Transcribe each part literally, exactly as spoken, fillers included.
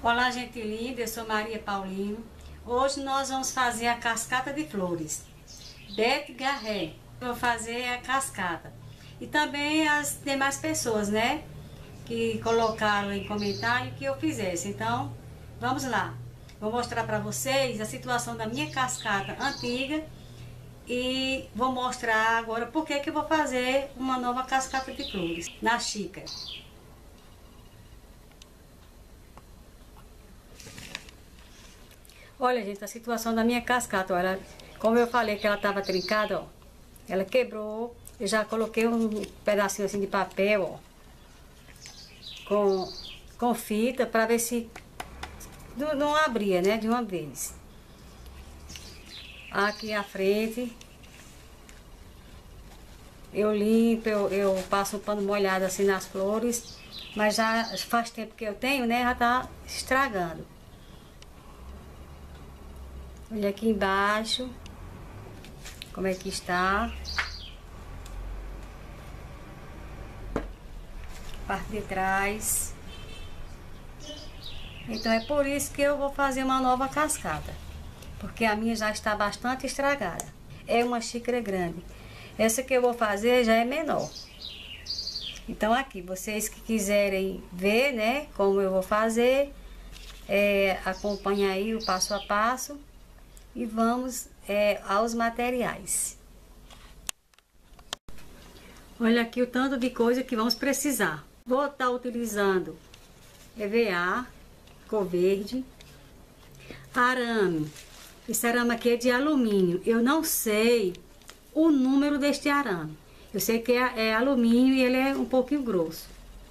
Olá, gente linda, eu sou Maria Paulino. Hoje nós vamos fazer a cascata de flores. Beth Garré. Vou fazer a cascata. E também as demais pessoas, né? Que colocaram em comentário que eu fizesse. Então, vamos lá. Vou mostrar para vocês a situação da minha cascata antiga. E vou mostrar agora por que que eu vou fazer uma nova cascata de flores na xícara. Olha, gente, a situação da minha cascata, olha, como eu falei que ela estava trincada, ó, ela quebrou. Eu já coloquei um pedacinho assim de papel, ó, com, com fita, para ver se não, não abria, né, de uma vez. Aqui à frente, eu limpo, eu, eu passo um pano molhado assim nas flores, mas já faz tempo que eu tenho, né, já tá estragando. Olha aqui embaixo, como é que está. Parte de trás. Então é por isso que eu vou fazer uma nova cascata. Porque a minha já está bastante estragada. É uma xícara grande. Essa que eu vou fazer já é menor. Então aqui, vocês que quiserem ver, né, como eu vou fazer, é, acompanha aí o passo a passo. E vamos é, aos materiais. Olha aqui o tanto de coisa que vamos precisar. Vou estar utilizando E V A, cor verde, arame. Esse arame aqui é de alumínio. Eu não sei o número deste arame. Eu sei que é, é alumínio e ele é um pouquinho grosso.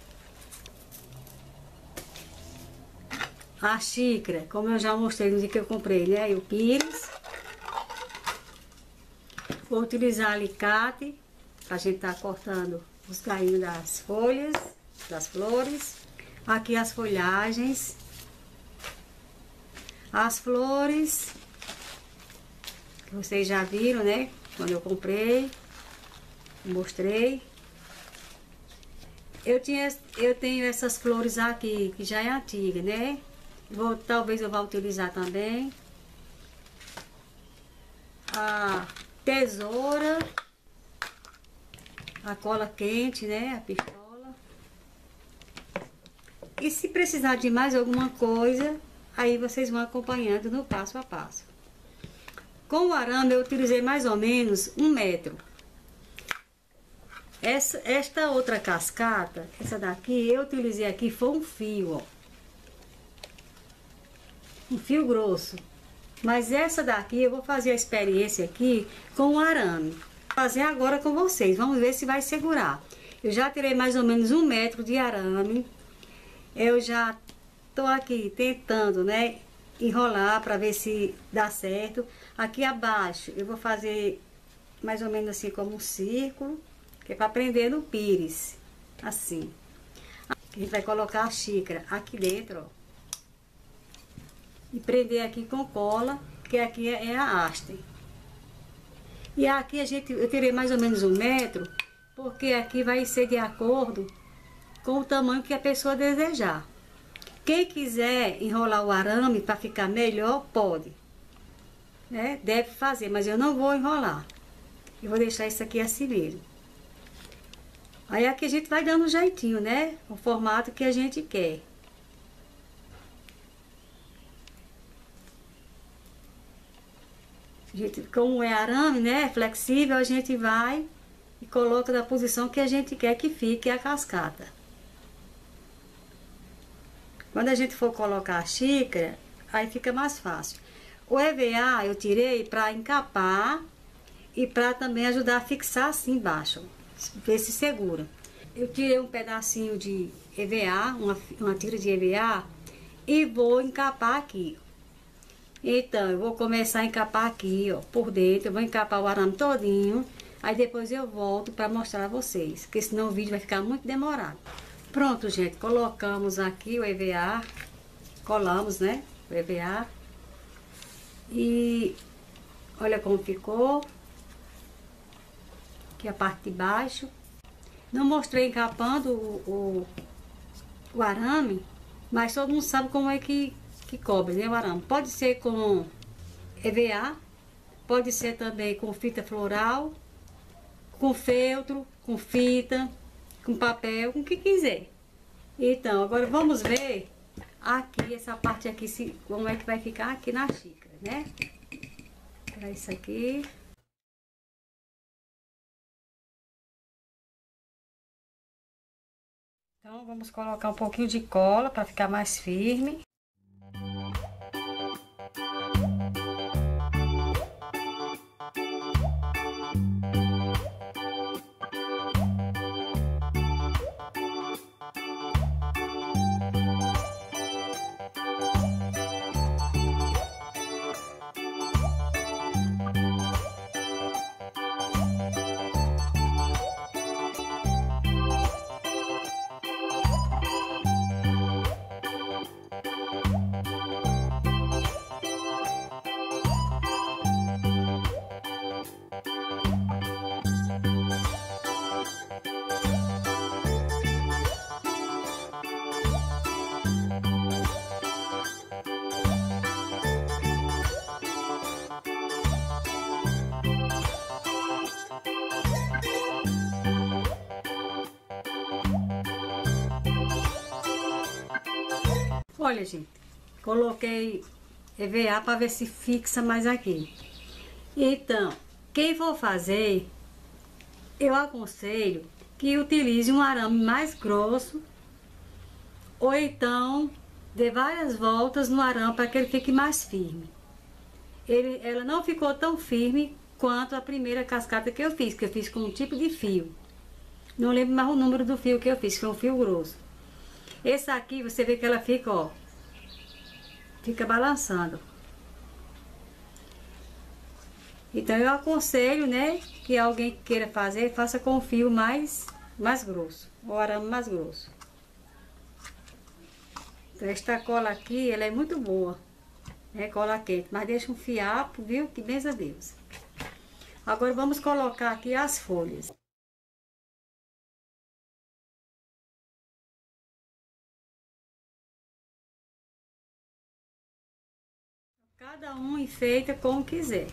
A xícara, como eu já mostrei no dia que eu comprei, né? E o pires. Vou utilizar alicate, pra gente tá cortando os galhinhos das folhas, das flores. Aqui as folhagens. As flores, que vocês já viram, né? Quando eu comprei, mostrei. Eu, tinha, eu tenho essas flores aqui, que já é antiga, né? Vou, talvez eu vá utilizar também a tesoura, a cola quente, né, a pistola. E se precisar de mais alguma coisa, aí vocês vão acompanhando no passo a passo. Com o arame eu utilizei mais ou menos um metro. Essa, esta outra cascata, essa daqui, eu utilizei aqui foi um fio, ó. Um fio grosso. Mas essa daqui eu vou fazer a experiência aqui com o arame. Vou fazer agora com vocês. Vamos ver se vai segurar. Eu já tirei mais ou menos um metro de arame. Eu já tô aqui tentando, né, enrolar para ver se dá certo. Aqui abaixo eu vou fazer mais ou menos assim como um círculo, que é para prender no pires. Assim. A gente vai colocar a xícara aqui dentro, ó. E prender aqui com cola, que aqui é a haste. E aqui a gente, eu tirei mais ou menos um metro, porque aqui vai ser de acordo com o tamanho que a pessoa desejar. Quem quiser enrolar o arame para ficar melhor, pode. Né? Deve fazer, mas eu não vou enrolar. Eu vou deixar isso aqui assim mesmo. Aí aqui a gente vai dando um jeitinho, né? O formato que a gente quer. A gente, como é arame, né, flexível, a gente vai e coloca na posição que a gente quer que fique a cascata. Quando a gente for colocar a xícara, aí fica mais fácil. O E V A eu tirei para encapar e para também ajudar a fixar assim embaixo, ver se segura. Eu tirei um pedacinho de E V A, uma, uma tira de E V A, e vou encapar aqui. Então, eu vou começar a encapar aqui, ó, por dentro. Eu vou encapar o arame todinho. Aí depois eu volto para mostrar a vocês, porque senão o vídeo vai ficar muito demorado. Pronto, gente. Colocamos aqui o E V A. Colamos, né? O E V A. E olha como ficou. Aqui a parte de baixo. Não mostrei encapando o, o, o arame, Mas todo mundo sabe como é que, que cobre, né, o arame. Pode ser com E V A, pode ser também com fita floral, com feltro, com fita, com papel, com o que quiser. Então, agora vamos ver aqui, essa parte aqui, se, como é que vai ficar aqui na xícara, né? Para isso aqui. Então, vamos colocar um pouquinho de cola para ficar mais firme. Olha, gente, coloquei E V A para ver se fixa mais aqui. Então, quem for fazer, eu aconselho que utilize um arame mais grosso, ou então dê várias voltas no arame para que ele fique mais firme. Ele, ela não ficou tão firme quanto a primeira cascata que eu fiz, que eu fiz com um tipo de fio. Não lembro mais o número do fio que eu fiz, foi um fio grosso. Esse aqui, você vê que ela fica, ó, fica balançando. Então eu aconselho, né, que alguém que queira fazer, faça com o fio mais, mais grosso, o arame mais grosso. Então esta cola aqui, ela é muito boa, né, cola quente, mas deixa um fiapo, viu, que benza a Deus. Agora vamos colocar aqui as folhas. Cada um enfeita como quiser.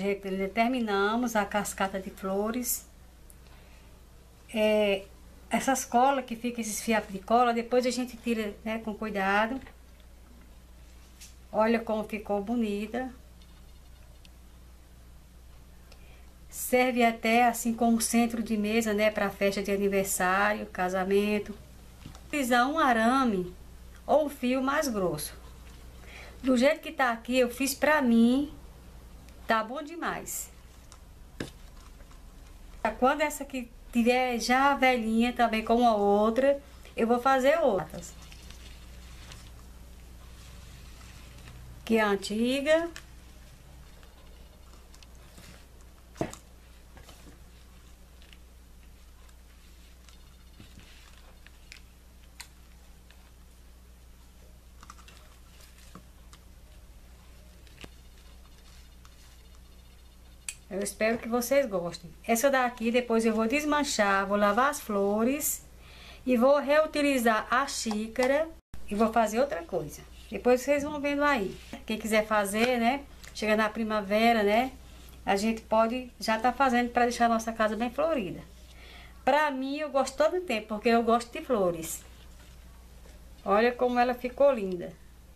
terminamos a cascata de flores. É, essas colas que ficam, esses fiapos de cola, depois a gente tira, né, com cuidado. Olha como ficou bonita. Serve até assim como centro de mesa, né, para festa de aniversário, casamento. Utilizar um arame ou um fio mais grosso. Do jeito que tá aqui, eu fiz pra mim, tá bom demais. Quando essa aqui tiver já velhinha também com a outra, eu vou fazer outras. Que é a antiga. Eu espero que vocês gostem. Essa daqui depois eu vou desmanchar, vou lavar as flores e vou reutilizar a xícara e vou fazer outra coisa. Depois vocês vão vendo aí. Quem quiser fazer, né? Chega na primavera, né? A gente pode já tá fazendo para deixar a nossa casa bem florida. Pra mim eu gosto todo o tempo, porque eu gosto de flores. Olha como ela ficou linda.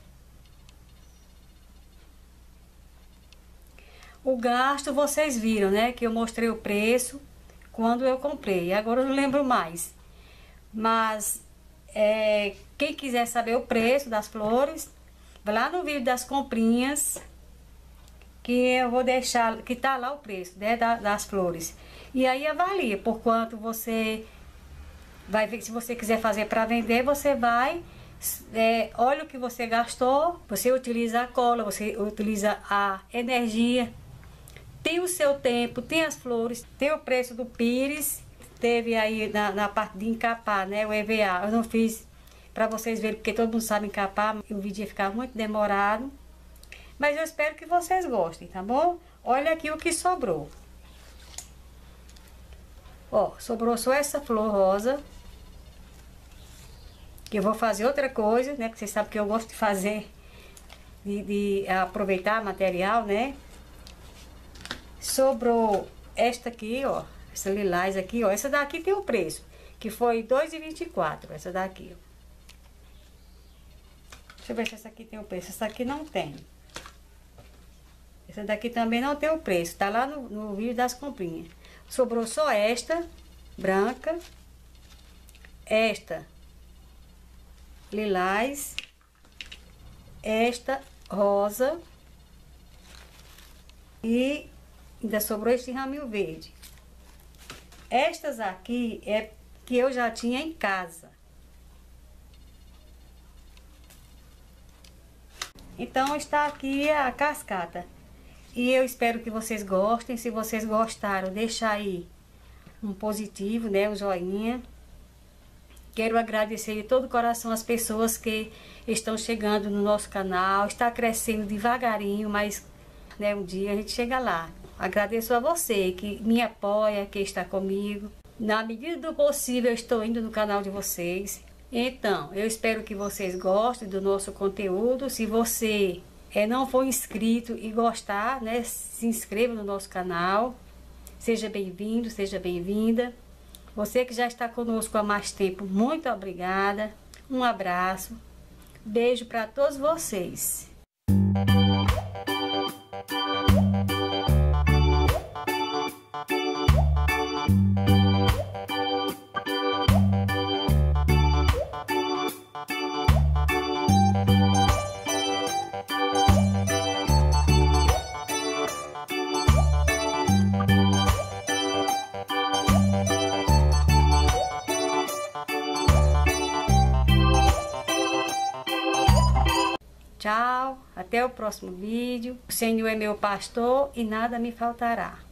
O gasto vocês viram, né? Que eu mostrei o preço quando eu comprei. Agora eu não lembro mais. Mas é, quem quiser saber o preço das flores, vai lá no vídeo das comprinhas, que eu vou deixar, que tá lá o preço, né, das flores. E aí avalia por quanto você vai ver. Se você quiser fazer para vender, você vai, é, olha o que você gastou, você utiliza a cola, você utiliza a energia. Tem o seu tempo, tem as flores, tem o preço do pires. Teve aí na, na parte de encapar, né, o E V A. Eu não fiz para vocês verem, porque todo mundo sabe encapar. O vídeo ia ficar muito demorado. Mas eu espero que vocês gostem, tá bom? Olha aqui o que sobrou. Ó, sobrou só essa flor rosa. Que eu vou fazer outra coisa, né? Porque vocês sabem que eu gosto de fazer, de, de aproveitar material, né? Sobrou esta aqui, ó. Essa lilás aqui, ó. Essa daqui tem o preço, que foi dois reais e vinte e quatro centavos. Essa daqui, ó. Deixa eu ver se essa aqui tem o preço. Essa aqui não tem. Essa daqui também não tem o preço. Tá lá no, no vídeo das comprinhas. Sobrou só esta, branca. Esta, lilás. Esta, rosa. E ainda sobrou este raminho verde. Estas aqui é que eu já tinha em casa. Então está aqui a cascata. E eu espero que vocês gostem. Se vocês gostaram, deixa aí um positivo, né? Um joinha. Quero agradecer de todo o coração as pessoas que estão chegando no nosso canal. Está crescendo devagarinho, mas, né, um dia a gente chega lá. Agradeço a você que me apoia, que está comigo. Na medida do possível, eu estou indo no canal de vocês. Então, eu espero que vocês gostem do nosso conteúdo. Se você é, não for inscrito e gostar, né, se inscreva no nosso canal. Seja bem-vindo, seja bem-vinda. Você que já está conosco há mais tempo, muito obrigada. Um abraço. Beijo para todos vocês. Tchau, até o próximo vídeo. O Senhor é meu pastor e nada me faltará.